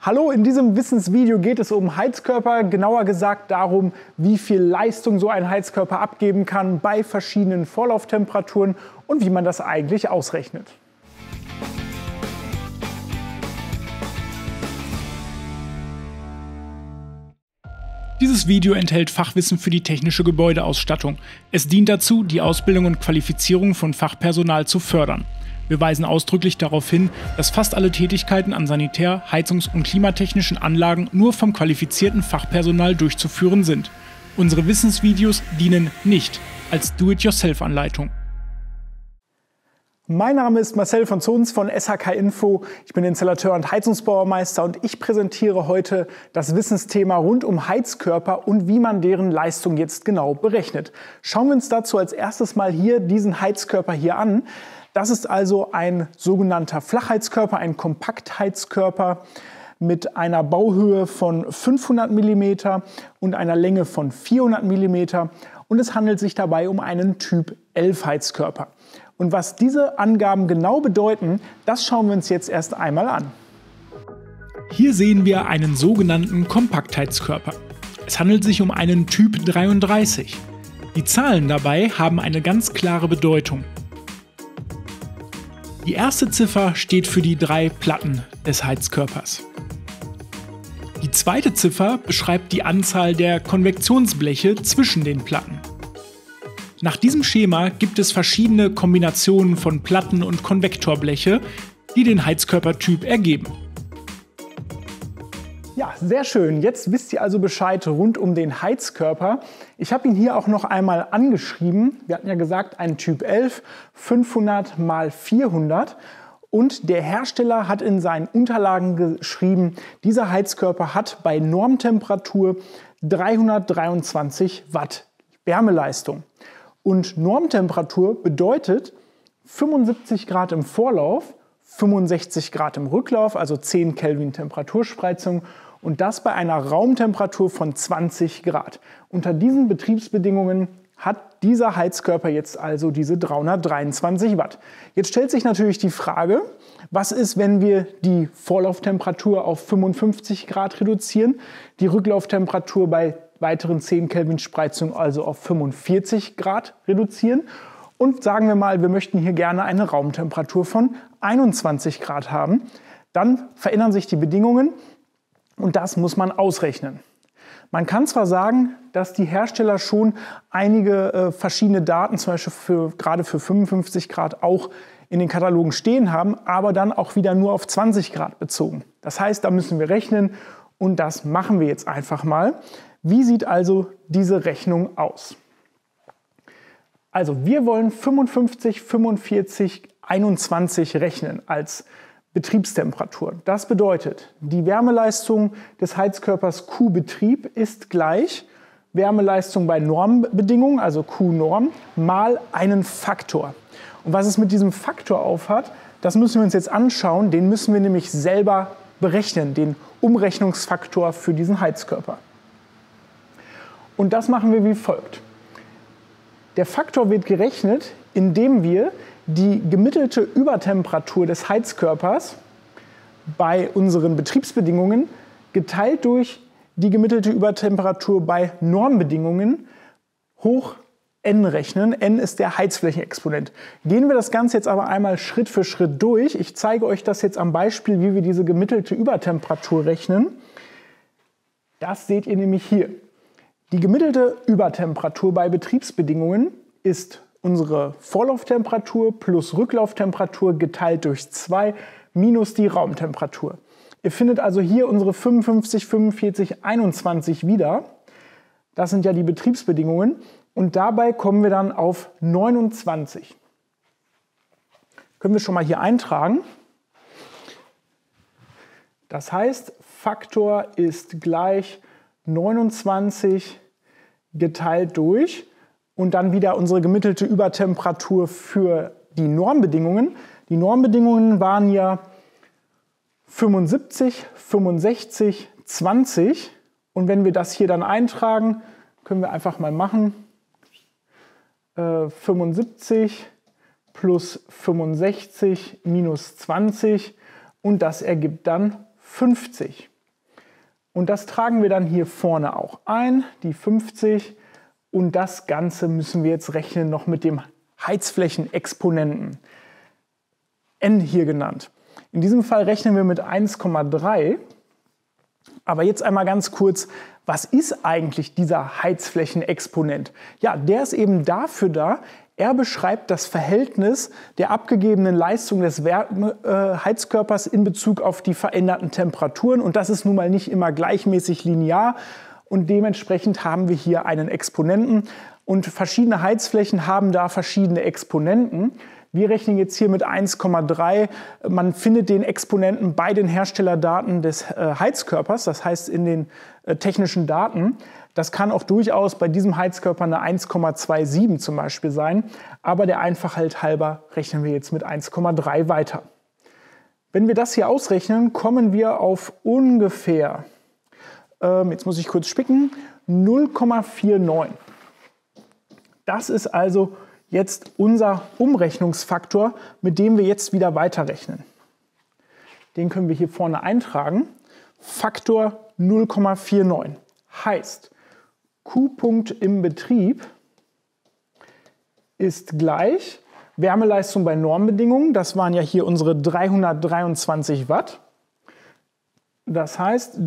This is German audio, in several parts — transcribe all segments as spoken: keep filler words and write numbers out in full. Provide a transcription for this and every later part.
Hallo, in diesem Wissensvideo geht es um Heizkörper, genauer gesagt darum, wie viel Leistung so ein Heizkörper abgeben kann bei verschiedenen Vorlauftemperaturen und wie man das eigentlich ausrechnet. Dieses Video enthält Fachwissen für die technische Gebäudeausstattung. Es dient dazu, die Ausbildung und Qualifizierung von Fachpersonal zu fördern. Wir weisen ausdrücklich darauf hin, dass fast alle Tätigkeiten an Sanitär-, Heizungs- und klimatechnischen Anlagen nur vom qualifizierten Fachpersonal durchzuführen sind. Unsere Wissensvideos dienen nicht als Do-it-yourself-Anleitung. Mein Name ist Marcel von Zons von S H K Info. Ich bin Installateur und Heizungsbaumeister und ich präsentiere heute das Wissensthema rund um Heizkörper und wie man deren Leistung jetzt genau berechnet. Schauen wir uns dazu als erstes mal hier diesen Heizkörper hier an. Das ist also ein sogenannter Flachheizkörper, ein Kompaktheizkörper mit einer Bauhöhe von fünfhundert Millimeter und einer Länge von vierhundert Millimeter. Und es handelt sich dabei um einen Typ elf Heizkörper. Und was diese Angaben genau bedeuten, das schauen wir uns jetzt erst einmal an. Hier sehen wir einen sogenannten Kompaktheizkörper. Es handelt sich um einen Typ dreiunddreißig. Die Zahlen dabei haben eine ganz klare Bedeutung. Die erste Ziffer steht für die drei Platten des Heizkörpers. Die zweite Ziffer beschreibt die Anzahl der Konvektionsbleche zwischen den Platten. Nach diesem Schema gibt es verschiedene Kombinationen von Platten und Konvektorbleche, die den Heizkörpertyp ergeben. Ja, sehr schön. Jetzt wisst ihr also Bescheid rund um den Heizkörper. Ich habe ihn hier auch noch einmal angeschrieben. Wir hatten ja gesagt, ein Typ elf, fünfhundert mal vierhundert. Und der Hersteller hat in seinen Unterlagen geschrieben, dieser Heizkörper hat bei Normtemperatur dreihundertdreiundzwanzig Watt Wärmeleistung. Und Normtemperatur bedeutet fünfundsiebzig Grad im Vorlauf, fünfundsechzig Grad im Rücklauf, also zehn Kelvin Temperaturspreizung. Und das bei einer Raumtemperatur von zwanzig Grad. Unter diesen Betriebsbedingungen hat dieser Heizkörper jetzt also diese dreihundertdreiundzwanzig Watt. Jetzt stellt sich natürlich die Frage, was ist, wenn wir die Vorlauftemperatur auf fünfundfünfzig Grad reduzieren, die Rücklauftemperatur bei weiteren zehn Kelvin Spreizung also auf fünfundvierzig Grad reduzieren und sagen wir mal, wir möchten hier gerne eine Raumtemperatur von einundzwanzig Grad haben, dann verändern sich die Bedingungen. Und das muss man ausrechnen. Man kann zwar sagen, dass die Hersteller schon einige äh, verschiedene Daten, zum Beispiel für, gerade für fünfundfünfzig Grad, auch in den Katalogen stehen haben, aber dann auch wieder nur auf zwanzig Grad bezogen. Das heißt, da müssen wir rechnen und das machen wir jetzt einfach mal. Wie sieht also diese Rechnung aus? Also wir wollen fünfundfünfzig, fünfundvierzig, einundzwanzig rechnen als Betriebstemperatur. Das bedeutet, die Wärmeleistung des Heizkörpers Q-Betrieb ist gleich Wärmeleistung bei Normbedingungen, also Q-Norm, mal einen Faktor. Und was es mit diesem Faktor aufhat, das müssen wir uns jetzt anschauen. Den müssen wir nämlich selber berechnen, den Umrechnungsfaktor für diesen Heizkörper. Und das machen wir wie folgt. Der Faktor wird gerechnet, indem wir die gemittelte Übertemperatur des Heizkörpers bei unseren Betriebsbedingungen geteilt durch die gemittelte Übertemperatur bei Normbedingungen hoch n rechnen. N ist der Heizflächenexponent. Gehen wir das Ganze jetzt aber einmal Schritt für Schritt durch. Ich zeige euch das jetzt am Beispiel, wie wir diese gemittelte Übertemperatur rechnen. Das seht ihr nämlich hier. Die gemittelte Übertemperatur bei Betriebsbedingungen ist unsere Vorlauftemperatur plus Rücklauftemperatur geteilt durch zwei minus die Raumtemperatur. Ihr findet also hier unsere fünfundfünfzig, fünfundvierzig, einundzwanzig wieder. Das sind ja die Betriebsbedingungen. Und dabei kommen wir dann auf neunundzwanzig. Können wir schon mal hier eintragen. Das heißt, Faktor ist gleich neunundzwanzig geteilt durch und dann wieder unsere gemittelte Übertemperatur für die Normbedingungen. Die Normbedingungen waren ja fünfundsiebzig, fünfundsechzig, zwanzig. Und wenn wir das hier dann eintragen, können wir einfach mal machen. Äh, fünfundsiebzig plus fünfundsechzig minus zwanzig und das ergibt dann fünfzig. Und das tragen wir dann hier vorne auch ein, die fünfzig. Und das Ganze müssen wir jetzt rechnen noch mit dem Heizflächenexponenten, N hier genannt. In diesem Fall rechnen wir mit eins Komma drei. Aber jetzt einmal ganz kurz, was ist eigentlich dieser Heizflächenexponent? Ja, der ist eben dafür da, er beschreibt das Verhältnis der abgegebenen Leistung des Wärme, äh, Heizkörpers in Bezug auf die veränderten Temperaturen. Und das ist nun mal nicht immer gleichmäßig linear. Und dementsprechend haben wir hier einen Exponenten. Und verschiedene Heizflächen haben da verschiedene Exponenten. Wir rechnen jetzt hier mit eins Komma drei. Man findet den Exponenten bei den Herstellerdaten des äh, Heizkörpers, das heißt in den äh, technischen Daten. Das kann auch durchaus bei diesem Heizkörper eine eins Komma siebenundzwanzig zum Beispiel sein. Aber der Einfachheit halber rechnen wir jetzt mit eins Komma drei weiter. Wenn wir das hier ausrechnen, kommen wir auf ungefähr, ähm, jetzt muss ich kurz spicken, null Komma neunundvierzig. Das ist also jetzt unser Umrechnungsfaktor, mit dem wir jetzt wieder weiterrechnen. Den können wir hier vorne eintragen. Faktor null Komma neunundvierzig heißt, Q-Punkt im Betrieb ist gleich Wärmeleistung bei Normbedingungen. Das waren ja hier unsere dreihundertdreiundzwanzig Watt. Das heißt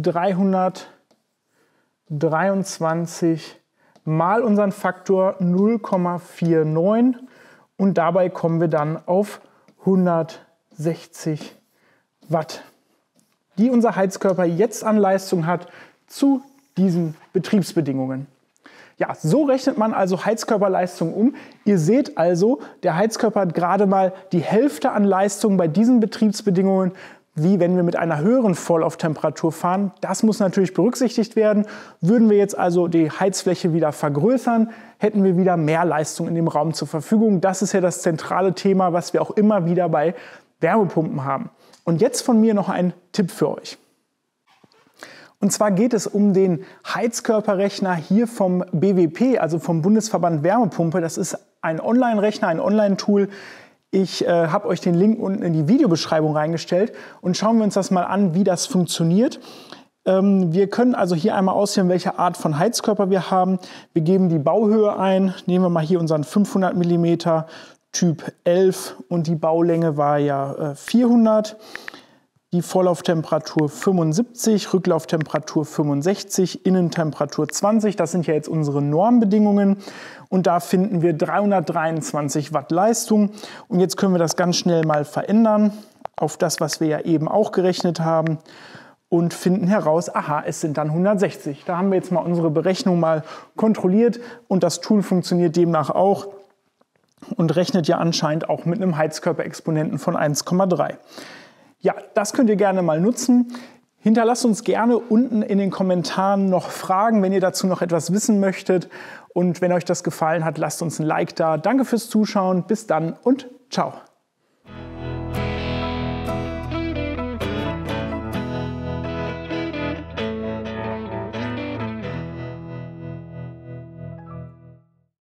dreihundertdreiundzwanzig mal unseren Faktor null Komma neunundvierzig und dabei kommen wir dann auf hundertsechzig Watt, die unser Heizkörper jetzt an Leistung hat zu diesen Betriebsbedingungen. Ja, so rechnet man also Heizkörperleistung um. Ihr seht also, der Heizkörper hat gerade mal die Hälfte an Leistung bei diesen Betriebsbedingungen, wie wenn wir mit einer höheren Vorlauftemperatur fahren. Das muss natürlich berücksichtigt werden. Würden wir jetzt also die Heizfläche wieder vergrößern, hätten wir wieder mehr Leistung in dem Raum zur Verfügung. Das ist ja das zentrale Thema, was wir auch immer wieder bei Wärmepumpen haben. Und jetzt von mir noch ein Tipp für euch. Und zwar geht es um den Heizkörperrechner hier vom B W P, also vom Bundesverband Wärmepumpe. Das ist ein Online-Rechner, ein Online-Tool. Ich äh, habe euch den Link unten in die Videobeschreibung reingestellt und schauen wir uns das mal an, wie das funktioniert. Ähm, wir können also hier einmal auswählen, welche Art von Heizkörper wir haben. Wir geben die Bauhöhe ein. Nehmen wir mal hier unseren fünfhundert Millimeter Typ elf und die Baulänge war ja äh, vierhundert. Die Vorlauftemperatur fünfundsiebzig, Rücklauftemperatur fünfundsechzig, Innentemperatur zwanzig. Das sind ja jetzt unsere Normbedingungen. Und da finden wir dreihundertdreiundzwanzig Watt Leistung. Und jetzt können wir das ganz schnell mal verändern auf das, was wir ja eben auch gerechnet haben. Und finden heraus, aha, es sind dann hundertsechzig. Da haben wir jetzt mal unsere Berechnung mal kontrolliert. Und das Tool funktioniert demnach auch und rechnet ja anscheinend auch mit einem Heizkörperexponenten von eins Komma drei. Ja, das könnt ihr gerne mal nutzen. Hinterlasst uns gerne unten in den Kommentaren noch Fragen, wenn ihr dazu noch etwas wissen möchtet. Und wenn euch das gefallen hat, lasst uns ein Like da. Danke fürs Zuschauen. Bis dann und ciao.